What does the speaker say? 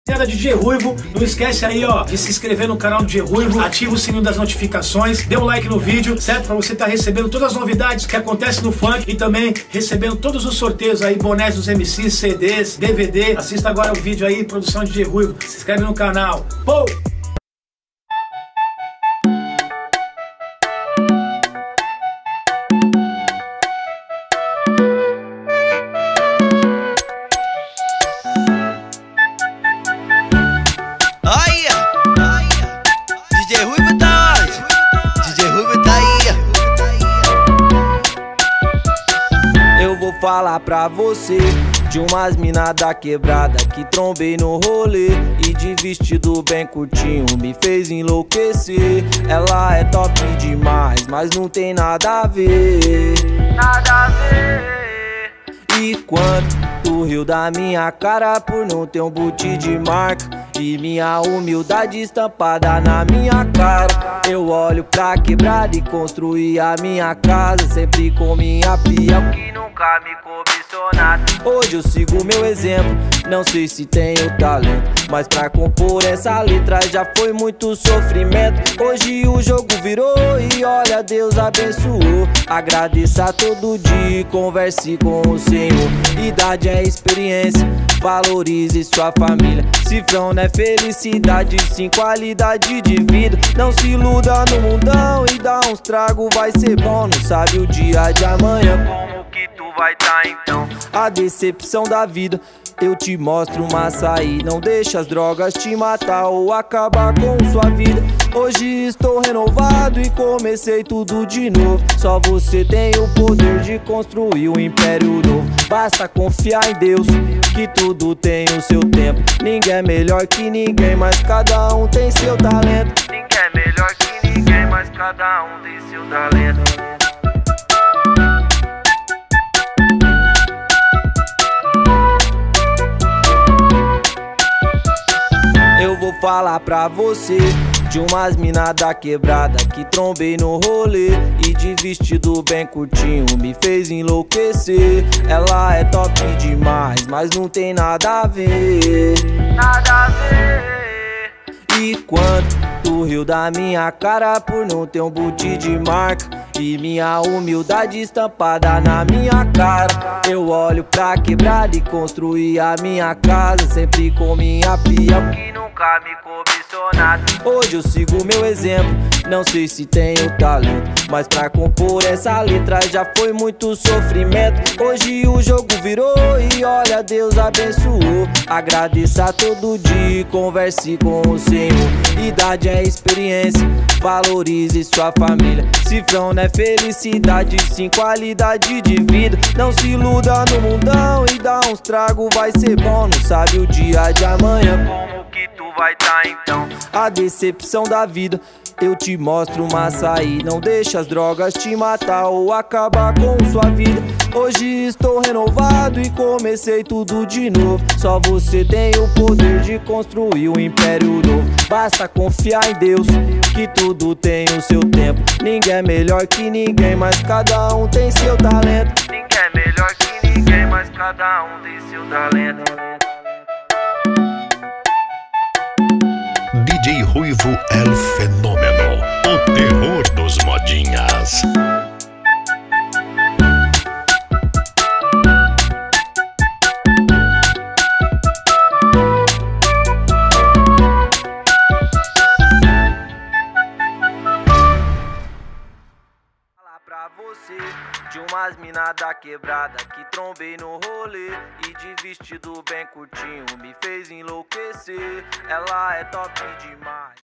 DJ Ruivo, não esquece aí, ó, de se inscrever no canal do DJ Ruivo, ativa o sininho das notificações, dê um like no vídeo, certo? Pra você estar recebendo todas as novidades que acontecem no funk e também recebendo todos os sorteios aí, bonés dos MCs, CDs, DVD. Assista agora o vídeo aí, produção de DJ Ruivo, se inscreve no canal. Pou! DJ Ruivo tá onde? DJ Ruivo tá aí. Eu vou falar pra você de umas mina da quebrada que trombei no rolê e de vestido bem curtinho me fez enlouquecer. Ela é top demais, mas não tem nada a ver. Nada a ver. E quando tu riu da minha cara por não ter um boot de marca e minha humildade estampada na minha cara, eu olho pra quebrada e construir a minha casa, sempre com minha fiel que nunca me cobiçou nada. Hoje eu sigo meu exemplo, não sei se tenho talento, mas pra compor essa letra já foi muito sofrimento. Hoje o jogo virou e olha, Deus abençoou. Agradeça todo dia e converse com o Senhor. Idade é experiência, valorize sua família. Cifrão não é felicidade, sim qualidade de vida. Não se iluda no mundão e dá uns tragos, vai ser bom. Não sabe o dia de amanhã, como que tu vai tá então. A decepção da vida, eu te mostro uma saída. Não deixa as drogas te matar ou acabar com sua vida. Hoje estou renovado e comecei tudo de novo. Só você tem o poder de construir um império novo. Basta confiar em Deus, que tudo tem o seu tempo. Ninguém é melhor que ninguém, mas cada um tem seu talento. Ninguém é melhor que ninguém, mas cada um tem seu talento. Eu vou falar pra você de umas mina da quebrada que trombei no rolê e de vestido bem curtinho me fez enlouquecer. Ela é top demais, mas não tem nada a ver. Nada a ver. E quando tu riu da minha cara por não ter um boot de marca e minha humildade estampada na minha cara, eu olho pra quebrada e construir a minha casa, sempre com minha fiel que nunca me cobiçou nada. Hoje eu sigo meu exemplo, não sei se tenho talento, mas pra compor essa letra já foi muito sofrimento. Hoje o jogo virou e olha, Deus abençoou. Agradeça todo dia e converse com o Senhor. Idade é experiência, valorize sua família. Cifrão não é felicidade, sim qualidade de vida. Não se iluda no mundão e dá uns tragos, vai ser bom. Não sabe o dia de amanhã, como que tu vai tá então. A decepção da vida, eu te mostro uma saída. Não deixa as drogas te matar ou acabar com sua vida. Hoje estou renovado e comecei tudo de novo. Só você tem o poder de construir um império novo. Basta confiar em Deus, que tudo tem o seu tempo. Ninguém é melhor que ninguém, mas cada um tem seu talento. Ninguém é melhor que ninguém, mas cada um tem seu talento. DJ Ruivo é o fenômeno, o terror dos modinhas. Pra você de umas mina da quebrada que trombei no rolê e de vestido bem curtinho me fez enlouquecer. Ela é top demais.